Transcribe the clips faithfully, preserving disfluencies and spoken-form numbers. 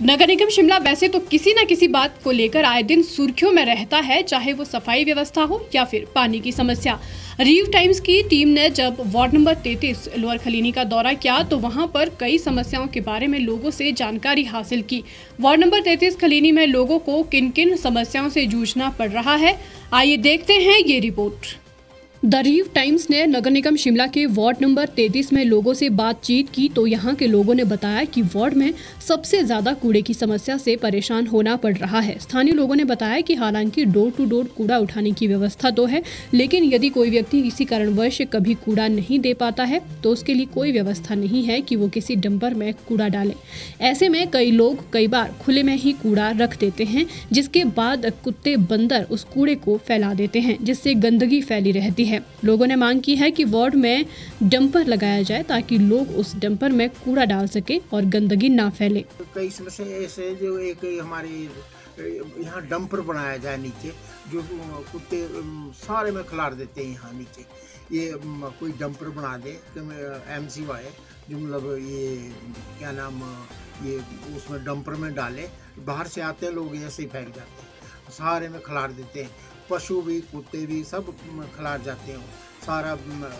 नगर निगम शिमला वैसे तो किसी न किसी बात को लेकर आए दिन सुर्खियों में रहता है, चाहे वो सफाई व्यवस्था हो या फिर पानी की समस्या। रिव टाइम्स की टीम ने जब वार्ड नंबर तैंतीस लोअर खलीनी का दौरा किया तो वहां पर कई समस्याओं के बारे में लोगों से जानकारी हासिल की। वार्ड नंबर तैंतीस खलीनी में लोगों को किन किन समस्याओं से जूझना पड़ रहा है, आइए देखते हैं ये रिपोर्ट। द रिव टाइम्स ने नगर निगम शिमला के वार्ड नंबर तैंतीस में लोगों से बातचीत की तो यहां के लोगों ने बताया कि वार्ड में सबसे ज्यादा कूड़े की समस्या से परेशान होना पड़ रहा है। स्थानीय लोगों ने बताया कि हालांकि डोर टू डोर कूड़ा उठाने की व्यवस्था तो है, लेकिन यदि कोई व्यक्ति किसी कारणवश कभी कूड़ा नहीं दे पाता है तो उसके लिए कोई व्यवस्था नहीं है कि वो किसी डंपर में कूड़ा डाले। ऐसे में कई लोग कई बार खुले में ही कूड़ा रख देते हैं, जिसके बाद कुत्ते बंदर उस कूड़े को फैला देते हैं, जिससे गंदगी फैली रहती है। है लोगों ने मांग की है कि वार्ड में डंपर लगाया जाए ताकि लोग उस डंपर में कूड़ा डाल सके और गंदगी ना फैले। कई समस्या ऐसे जो एक हमारे यहाँ डंपर बनाया जाए नीचे, जो कुत्ते सारे में खिलार देते हैं यहाँ नीचे, ये कोई डंपर बना दे एम सी वाई, जो मतलब ये क्या नाम ये उसमें डंपर में डाले, बाहर से आते हैं लोग ऐसे ही फैल जाते हैं, सारे में खिलार देते हैं, पशु भी कुत्ते भी सब खिलार जाते हैं, सारा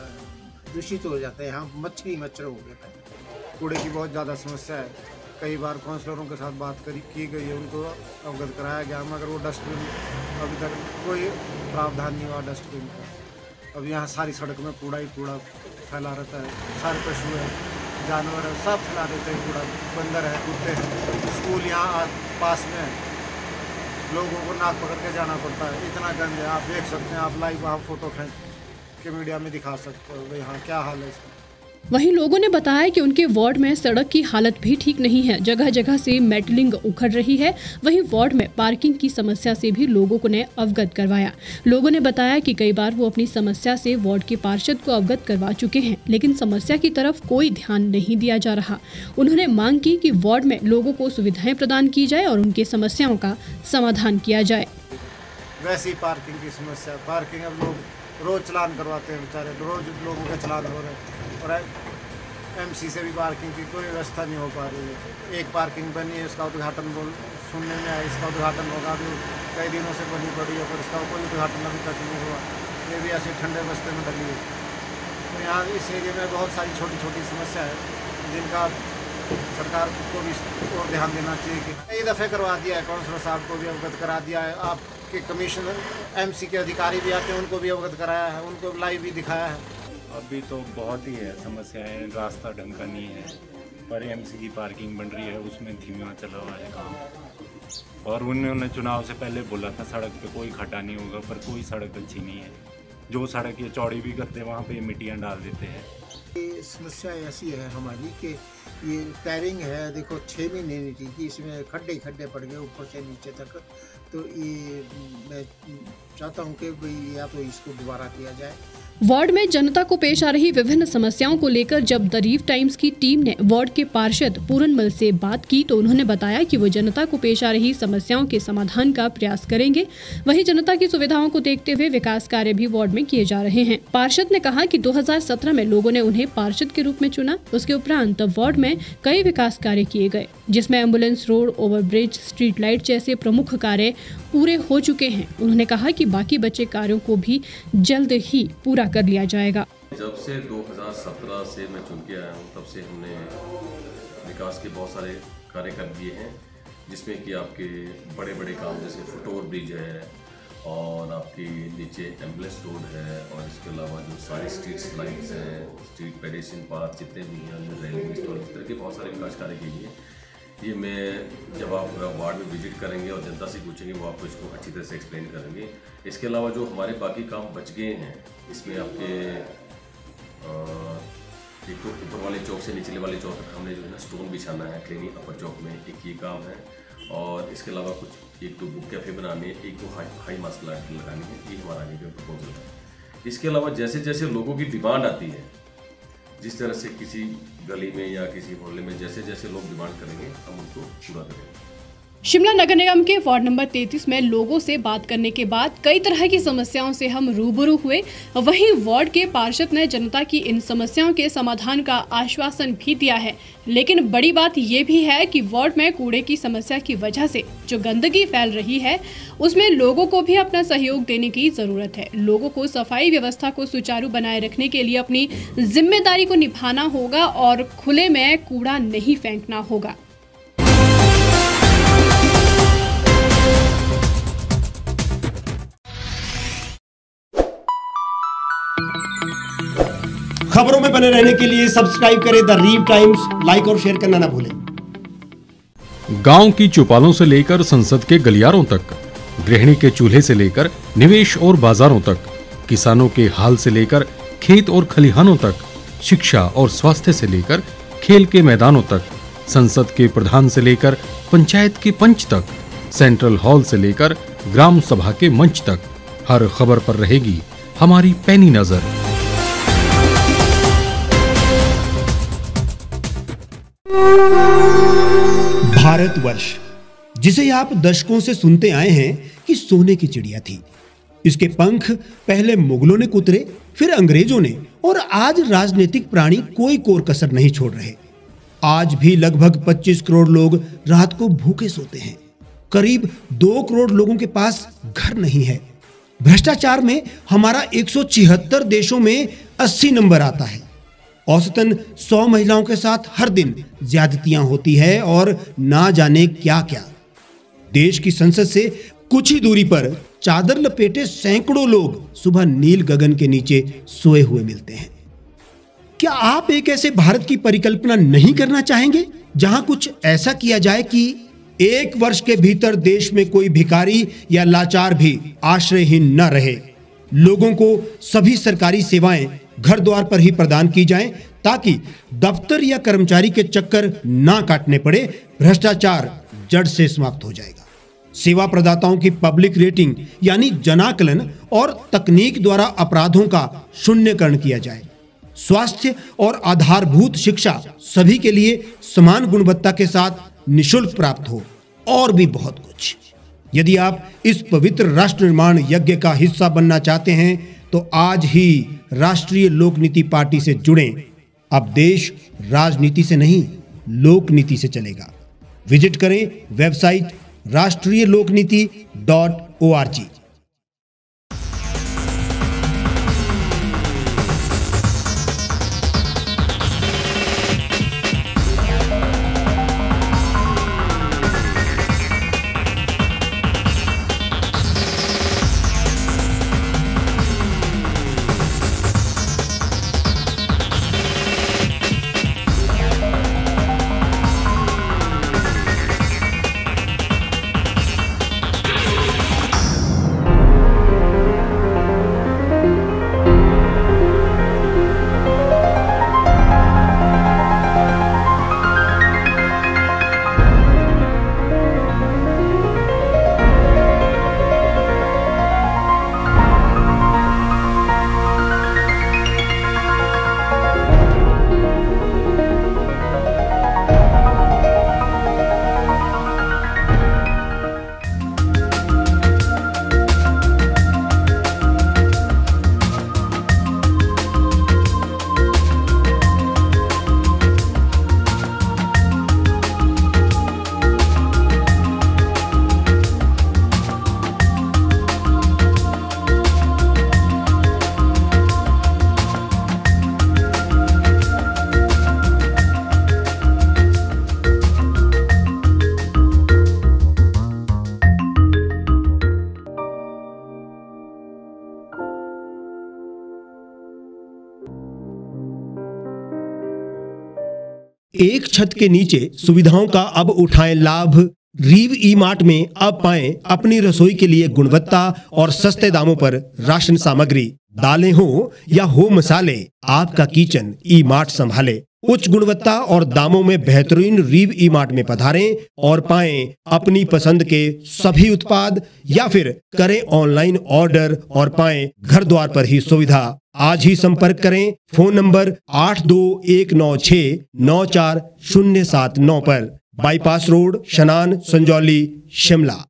दूषित हो जाता है, यहाँ मच्छर ही मच्छर हो गए। कूड़े की बहुत ज़्यादा समस्या है। कई बार काउंसलरों के साथ बात करी की गई है, उनको अवगत कराया गया, मगर वो डस्टबिन अभी तक कोई प्रावधान नहीं हुआ डस्टबिन का। अब यहाँ सारी सड़क में कूड़ा ही कूड़ा फैला रहता है, सारे पशु है, जानवर है, सब फैला देते हैं कूड़ा, बंदर है, कुत्ते हैं। स्कूल यहाँ पास में है, लोगों को नाक पकड़ के जाना पड़ता है, इतना गंद है। आप देख सकते हैं, आप लाइव वहाँ फोटो खींच के मीडिया में दिखा सकते हो यहाँ क्या हाल है इसका। वहीं लोगों ने बताया कि उनके वार्ड में सड़क की हालत भी ठीक नहीं है, जगह जगह से मेटलिंग उखड़ रही है। वहीं वार्ड में पार्किंग की समस्या से भी लोगों को ने अवगत करवाया। लोगों ने बताया कि कई बार वो अपनी समस्या से वार्ड के पार्षद को अवगत करवा चुके हैं, लेकिन समस्या की तरफ कोई ध्यान नहीं दिया जा रहा। उन्होंने मांग की कि वार्ड में लोगों को सुविधाएं प्रदान की जाए और उनकी समस्याओं का समाधान किया जाए। वैसी पार्किंग की समस्या, पार्किंग अब लोग रोज चलान करवाते हैं, बेचारे रोज लोगों के चलान हो रहे हैं, और एमसी से भी पार्किंग की कोई व्यवस्था नहीं हो पा रही है। एक पार्किंग बनी है, इसका उद्घाटन बोल सुनने में आया, इसका उद्घाटन होगा, अभी कई दिनों से बनी पड़ी है, पर इसका कोई उद्घाटन अभी तक नहीं हुआ। ये भी ऐसे ठंडे बस्ते में डली है। तो यहाँ इस एरिया में बहुत सारी छोटी छोटी समस्या है, जिनका सरकार को भी और ध्यान देना चाहिए। कि कई दफ़े करवा दिया है, काउंसलर साहब को भी अवगत करा दिया है, आपके कमिश्नर एमसी के अधिकारी भी आते हैं, उनको भी अवगत कराया है, उनको लाइव भी दिखाया है। अभी तो बहुत ही है समस्याएं, रास्ता ढंग का नहीं है, पर एमसी की पार्किंग बन रही है, उसमें धीमा चला हुआ है काम। और उन्होंने चुनाव से पहले बोला था सड़क पे कोई खड्डा नहीं होगा, पर कोई सड़क अच्छी नहीं है। जो सड़क ये चौड़ी भी करते हैं वहाँ पे मिट्टियाँ डाल देते हैं। ये समस्या ऐसी है हमारी कि ये टायरिंग है, देखो छः महीने नहीं थी, इसमें खड्डे खड्डे पड़ गए ऊपर से नीचे तक। तो ये मैं चाहता हूँ कि भाई या तो इसको दोबारा किया जाए। वार्ड में जनता को पेश आ रही विभिन्न समस्याओं को लेकर जब द रिव टाइम्स की टीम ने वार्ड के पार्षद पूरनमल से बात की तो उन्होंने बताया कि वो जनता को पेश आ रही समस्याओं के समाधान का प्रयास करेंगे। वहीं जनता की सुविधाओं को देखते हुए विकास कार्य भी वार्ड में किए जा रहे हैं। पार्षद ने कहा कि दो हज़ार सत्रह में लोगों ने उन्हें पार्षद के रूप में चुना, उसके उपरांत वार्ड में कई विकास कार्य किए गए, जिसमें ambulance road, overbridge, street light जैसे प्रमुख कार्य पूरे हो चुके हैं। उन्होंने कहा कि बाकी बचे कार्यों को भी जल्द ही पूरा कर लिया जाएगा। जब से दो हज़ार सत्रह से मैं चुन के आया हूँ, तब से हमने विकास के बहुत सारे कार्य कर दिए हैं, जिसमें कि आपके बड़े बड़े काम जैसे फुटओवर ब्रिज है, और आपके नीचे एम्बुलेंस रोड है, और इसके अलावा जो सारी स्ट्रीट लाइट्स हैं, स्ट्रीट पेडेस्ट्रियन पार्क जितने भी हैं, रेलवे स्टोर, इस तरह के बहुत सारे विकास कार्य किए हैं। ये मैं जब आप वार्ड में विजिट करेंगे और जनता से पूछेंगे, वो आपको इसको अच्छी तरह से एक्सप्लेन करेंगे। इसके अलावा जो हमारे बाकी काम बच गए हैं, इसमें आपके एक तो ऊपर वाले चौक से निचले वाले चौक तक हमने जो है ना स्टोन बिछाना है, क्लीनिंग अपर चौक में, एक ये काम है। और इसके अलावा कुछ एक तो बुक कैफ़े बनानी है, एक तो हाई हाई मास्क लगानी है, ये हमारा आगे का प्रपोजल है। इसके अलावा जैसे जैसे लोगों की डिमांड आती है, जिस तरह से किसी गली में या किसी मोहल्ले में जैसे जैसे लोग डिमांड करेंगे, हम उनको पूरा करेंगे। शिमला नगर निगम के वार्ड नंबर तैंतीस में लोगों से बात करने के बाद कई तरह की समस्याओं से हम रूबरू हुए। वहीं वार्ड के पार्षद ने जनता की इन समस्याओं के समाधान का आश्वासन भी दिया है। लेकिन बड़ी बात यह भी है कि वार्ड में कूड़े की समस्या की वजह से जो गंदगी फैल रही है उसमें लोगों को भी अपना सहयोग देने की जरूरत है। लोगों को सफाई व्यवस्था को सुचारू बनाए रखने के लिए अपनी जिम्मेदारी को निभाना होगा और खुले में कूड़ा नहीं फेंकना होगा। खबरों में बने रहने के लिए सब्सक्राइब करें द रीव टाइम्स, लाइक और शेयर करना ना भूलें। गांव की चौपालों से लेकर संसद के गलियारों तक, गृहिणी के चूल्हे से लेकर निवेश और बाजारों तक, किसानों के हाल से लेकर खेत और खलिहानों तक, शिक्षा और स्वास्थ्य से लेकर खेल के मैदानों तक, संसद के प्रधान से लेकर पंचायत के पंच तक, सेंट्रल हॉल से लेकर ग्राम सभा के मंच तक, हर खबर पर रहेगी हमारी पैनी नजर। भारतवर्ष, जिसे आप दशकों से सुनते आए हैं कि सोने की चिड़िया थी। इसके पंख पहले मुगलों ने कुतरे, फिर अंग्रेजों ने, और आज राजनीतिक प्राणी कोई कोर कसर नहीं छोड़ रहे। आज भी लगभग पच्चीस करोड़ लोग रात को भूखे सोते हैं। करीब दो करोड़ लोगों के पास घर नहीं है। भ्रष्टाचार में हमारा एक सौ छिहत्तर देशों में अस्सी नंबर आता है। औसतन सौ महिलाओं के साथ हर दिन ज्यादतियां होती है और ना जाने क्या क्या। देश की संसद से कुछ ही दूरी पर चादर लपेटे सैकड़ों लोग सुबह नील गगन के नीचे सोए हुए मिलते हैं। क्या आप एक ऐसे भारत की परिकल्पना नहीं करना चाहेंगे जहां कुछ ऐसा किया जाए कि एक वर्ष के भीतर देश में कोई भिखारी या लाचार भी आश्रयहीन न रहे? लोगों को सभी सरकारी सेवाएं घर द्वार पर ही प्रदान की जाएं ताकि दफ्तर या कर्मचारी के चक्कर ना काटने पड़े। भ्रष्टाचार जड़ से समाप्त हो जाएगा। सेवा प्रदाताओं की पब्लिक रेटिंग यानी जनाकलन और तकनीक द्वारा अपराधों का शून्यकरण किया जाए। स्वास्थ्य और आधारभूत शिक्षा सभी के लिए समान गुणवत्ता के साथ निशुल्क प्राप्त हो, और भी बहुत कुछ। यदि आप इस पवित्र राष्ट्र निर्माण यज्ञ का हिस्सा बनना चाहते हैं तो आज ही राष्ट्रीय लोक नीति पार्टी से जुड़ें। अब देश राजनीति से नहीं, लोक नीति से चलेगा। विजिट करें वेबसाइट राष्ट्रीय लोक नीति डॉट ओ आर जी। एक छत के नीचे सुविधाओं का अब उठाएं लाभ। रीव ई मार्ट में अब पाएं अपनी रसोई के लिए गुणवत्ता और सस्ते दामों पर राशन सामग्री। दालें हो या हो मसाले, आपका किचन ई मार्ट संभाले। उच्च गुणवत्ता और दामों में बेहतरीन रीव ई मार्ट में पधारें और पाएं अपनी पसंद के सभी उत्पाद, या फिर करें ऑनलाइन ऑर्डर और पाएं घर द्वार पर ही सुविधा। आज ही संपर्क करें फोन नंबर आठ दो एक नौ छह नौ चार शून्य सात नौ पर। बाईपास रोड, शनान, संजौली, शिमला।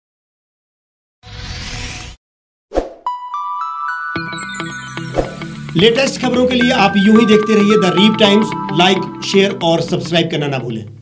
लेटेस्ट खबरों के लिए आप यूं ही देखते रहिए the reap times. Like, share और सब्सक्राइब करना ना भूलें।